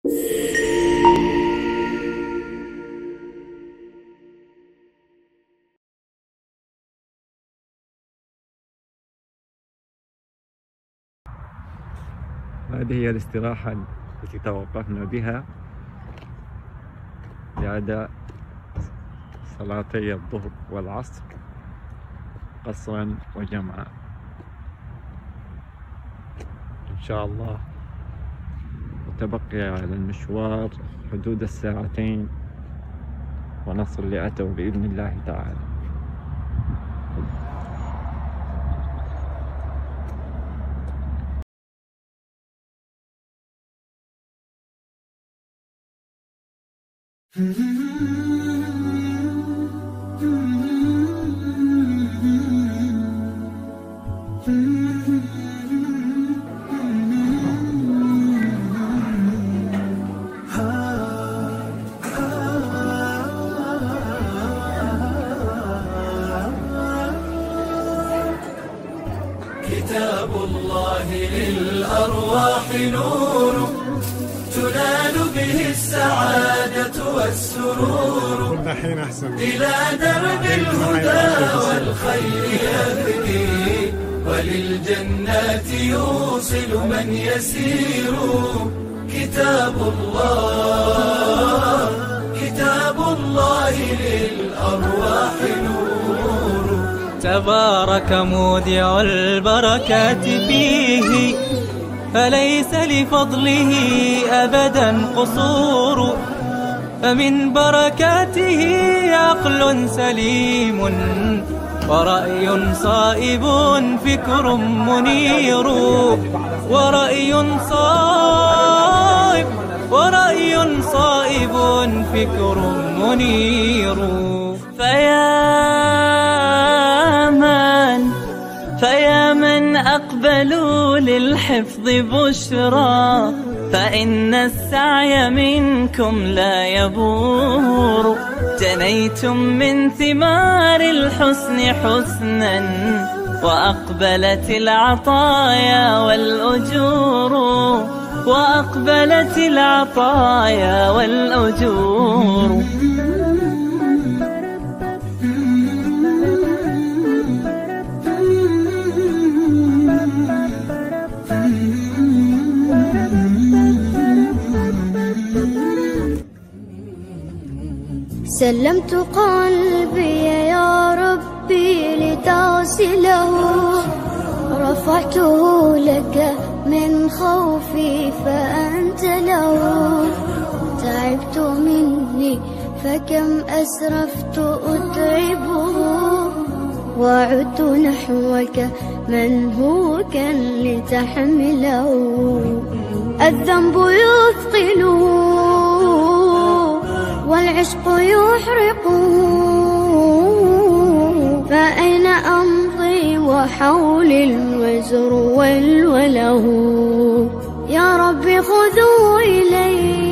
هذه هي الاستراحة التي توقفنا بها لأداء صلاتي الظهر والعصر قصرا وجمعا. إن شاء الله متبقي على المشوار حدود الساعتين ونصل لأتو بإذن الله تعالى. كتاب الله للأرواح نور تنال به السعادة والسرور إلى درب الهدى والخير يهدي وللجنات يوصل من يسير. كتاب الله للأرواح نور. تبارك مودع البركات فيه فليس لفضله أبدا قصور. فمن بركاته عقل سليم ورأي صائب فكر منير. ورأي صائب فكر منير. فيا من أقبلوا للحفظ بشرى فإن السعي منكم لا يبور. جنيتم من ثمار الحسن حسنا وأقبلت العطايا والأجور. سلمت قلبي يا ربي لتغسله رفعته لك من خوفي فأنت له. تعبت مني فكم أسرفت أتعبه وعدت نحوك منهوكا لتحمله. الذنب يثقله والعشق يحرقه فأين أمضي وحولي الوزر والوله. يا رب خذوا إلي